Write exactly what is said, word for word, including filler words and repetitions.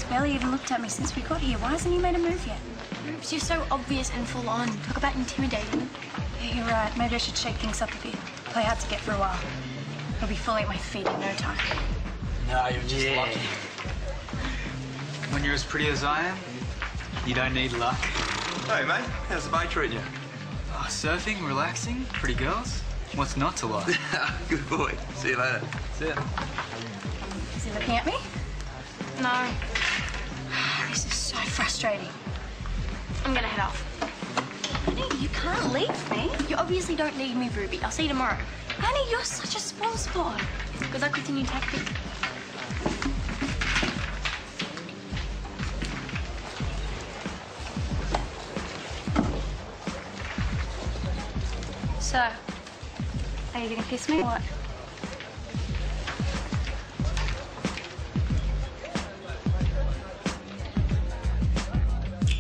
barely even looked at me since we got here. Why hasn't he made a move yet? Oops, you're so obvious and full on. Talk about intimidating. Yeah, you're right. Maybe I should shake things up a bit. Play hard to get for a while. He'll be falling at my feet in no time. No, you're just yeah. lucky. When you're as pretty as I am, you don't need luck. Hey, mate. How's the bay treating you? Oh, surfing, relaxing, pretty girls. What's not to like? Good boy. See you later. See ya. Is he looking at me? No. This is so frustrating. I'm gonna head off. Honey, you can't leave me. You obviously don't need me, Ruby. I'll see you tomorrow. Honey, you're such a spoil sport. Good luck with your new tactic. So, are you gonna kiss me or what?